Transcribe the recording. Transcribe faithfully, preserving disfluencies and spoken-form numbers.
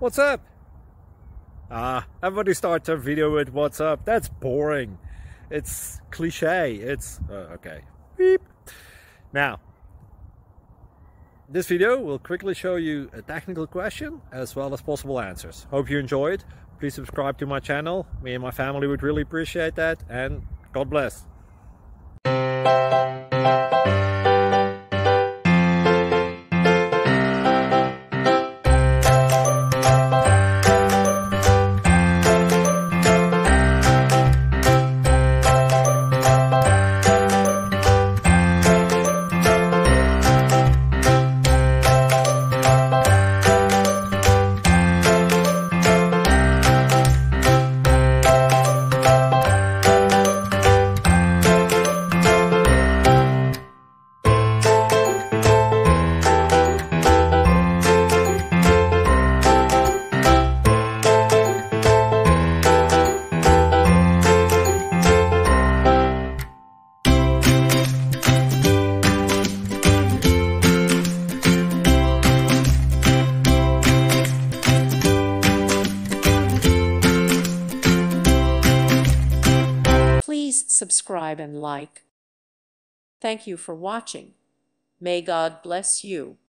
What's up? Ah, everybody starts their video with what's up. That's boring. It's cliche. It's uh, okay. Beep. Now, this video will quickly show you a technical question as well as possible answers. Hope you enjoyed. Please subscribe to my channel. Me and my family would really appreciate that, and God bless. Please subscribe and like. Thank you for watching. May God bless you.